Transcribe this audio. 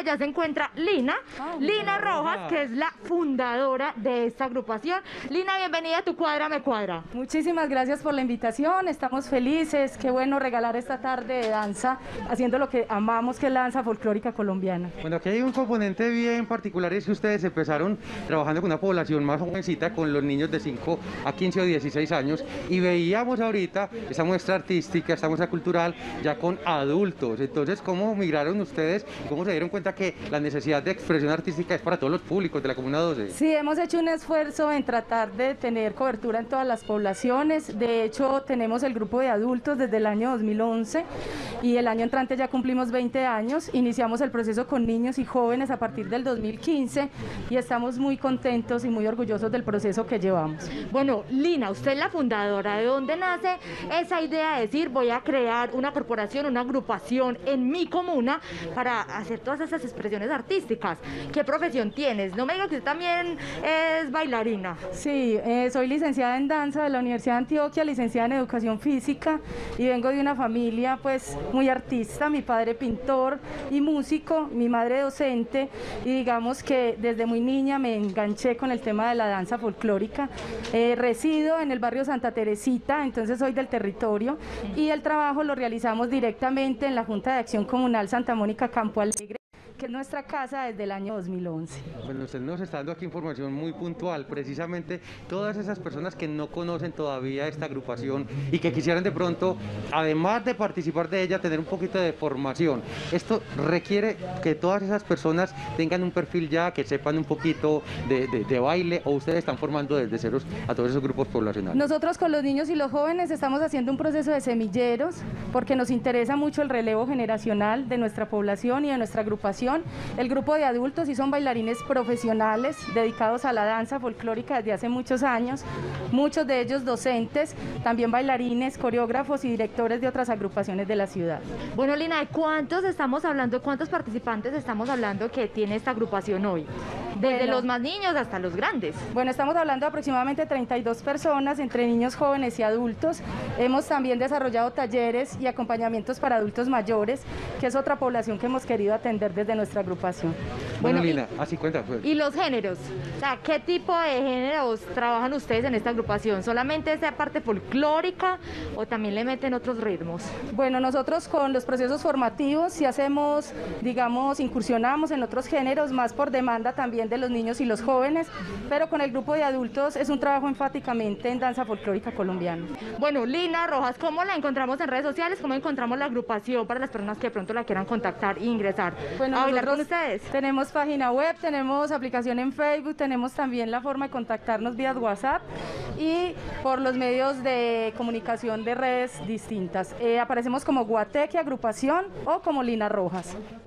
allá se encuentra Lina, Lina Rojas, que es la fundadora de esta agrupación. Lina, bienvenida a Tu Cuadra Me Cuadra. Muchísimas gracias por la invitación, estamos felices, qué bueno regalar esta tarde de danza, haciendo lo que amamos, que es la danza folclórica colombiana. Bueno, aquí hay un componente bien particular, es que ustedes empezaron trabajando con una población más jovencita, con los niños de 5 a 15 o 16 años, y veíamos ahorita esta muestra artística, esta muestra cultural, ya con adultos. Entonces, ¿cómo migraron ustedes y cómo se dieron cuenta que la necesidad de expresión artística es para todos los públicos de la Comuna 12? Sí, hemos hecho un esfuerzo en tratar de tener cobertura en todas las poblaciones. De hecho, tenemos el grupo de adultos desde el año 2011 y el año entrante ya cumplimos 20 años. Iniciamos el proceso con niños y jóvenes a partir del 2015 y estamos muy contentos y muy orgullosos del proceso que llevamos. Bueno, Lina, usted es la fundadora. ¿De dónde nace esa idea de decir voy a crear una corporación, una agrupación en mi comuna para hacer todas esas expresiones artísticas? ¿Qué profesión tienes? No me digas que usted también es bailarina. Sí, soy licenciada en danza de la Universidad de Antioquia, licenciada en educación física y vengo de una familia pues muy artista, mi padre pintor y músico, mi madre docente, y digamos que desde muy niña me enganché con el tema de la danza folclórica. Resido en el barrio Santa Teresita, entonces soy del territorio y el trabajo lo realizamos directamente en la Junta de Acción Comunal Santa Mónica Campo Alegre, que es nuestra casa desde el año 2011. Bueno, usted nos está dando aquí información muy puntual, precisamente todas esas personas que no conocen todavía esta agrupación y que quisieran de pronto, además de participar de ella, tener un poquito de formación. Esto requiere que todas esas personas tengan un perfil ya, que sepan un poquito de baile, o ustedes están formando desde ceros a todos esos grupos poblacionales. Nosotros con los niños y los jóvenes estamos haciendo un proceso de semilleros porque nos interesa mucho el relevo generacional de nuestra población y de nuestra agrupación. El grupo de adultos sí son bailarines profesionales dedicados a la danza folclórica desde hace muchos años, muchos de ellos docentes, también bailarines, coreógrafos y directores de otras agrupaciones de la ciudad. Bueno, Lina, ¿de cuántos estamos hablando, cuántos participantes estamos hablando que tiene esta agrupación hoy? Desde los más niños hasta los grandes. Bueno, estamos hablando de aproximadamente 32 personas, entre niños, jóvenes y adultos. Hemos también desarrollado talleres y acompañamientos para adultos mayores, que es otra población que hemos querido atender desde nuestra agrupación. Bueno, Lina, así cuenta pues. ¿Y los géneros? O sea, ¿qué tipo de géneros trabajan ustedes en esta agrupación? ¿Solamente esa parte folclórica o también le meten otros ritmos? Bueno, nosotros con los procesos formativos sí hacemos, digamos, incursionamos en otros géneros, más por demanda también de los niños y los jóvenes, pero con el grupo de adultos es un trabajo enfáticamente en danza folclórica colombiana. Bueno, Lina Rojas, ¿cómo la encontramos en redes sociales? ¿Cómo encontramos la agrupación para las personas que de pronto la quieran contactar e ingresar bueno, a bailar con ustedes? Tenemos página web, tenemos aplicación en Facebook, tenemos también la forma de contactarnos vía WhatsApp y por los medios de comunicación de redes distintas. Aparecemos como Guateque Agrupación o como Lina Rojas.